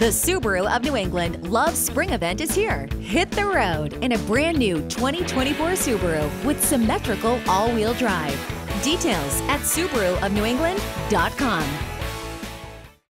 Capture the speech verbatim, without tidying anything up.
The Subaru of New England Love Spring Event is here. Hit the road in a brand new twenty twenty-four Subaru with Symmetrical All-Wheel Drive. Details at Subaru of New England dot com.